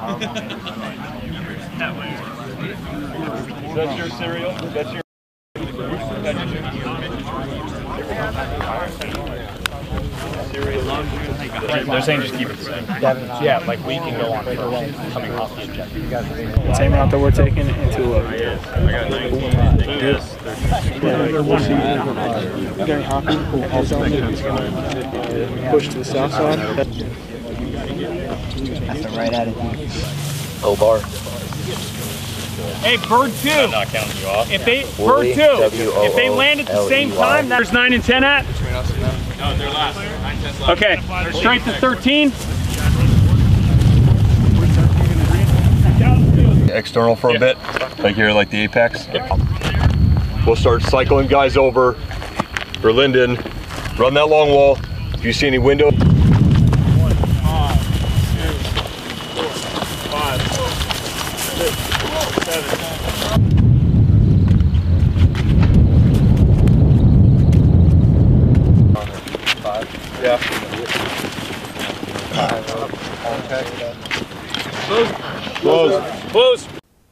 That's your cereal? That's your... They're saying just keep it the same. Yeah, like we can go on for coming off the objective. Same route that we're taking into I got 19. Gary Hoppy, also push to the south side. That's the right attitude. O bar. Hey, bird 2. I'm not counting you off. If they bird 2, if they land at the same time, there's 9 and 10 at. No, they're last. 9, 10's last. Okay, strength of 13. External for a bit, like here, like the apex. We'll start cycling guys over for Linden. Run that long wall. If you see any window. 1, 5, 2, 4, 5, 6, 7. Yeah. Close. Close. Close.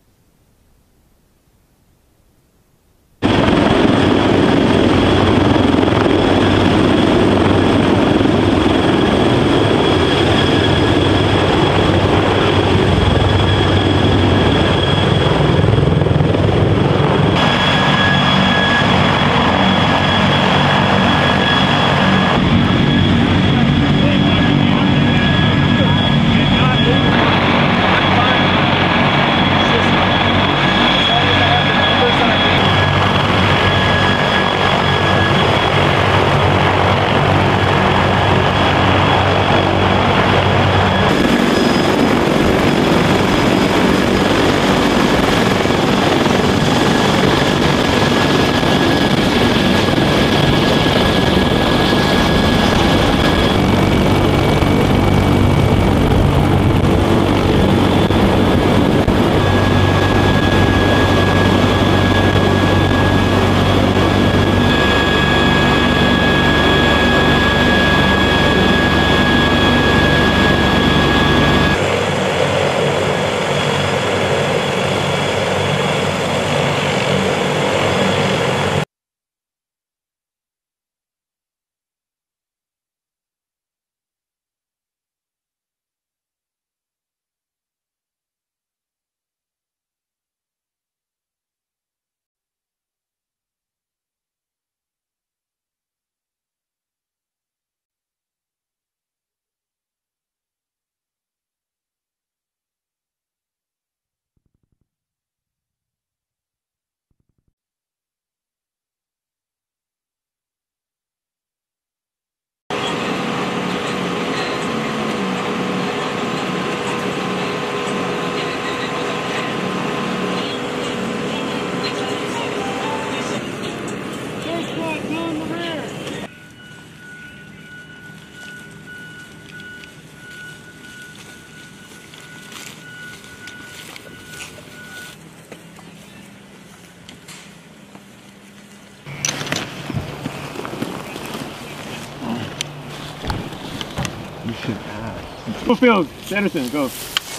Field, Anderson, go.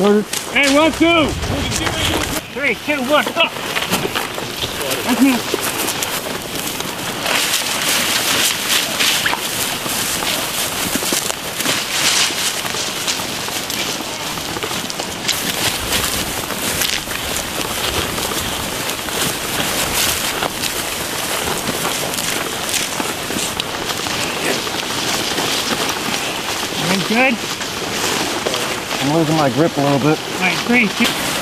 Hey, 1, 2. 3, 2, 1, up. That's me. Good. I'm losing my grip a little bit. All right, 3, 2.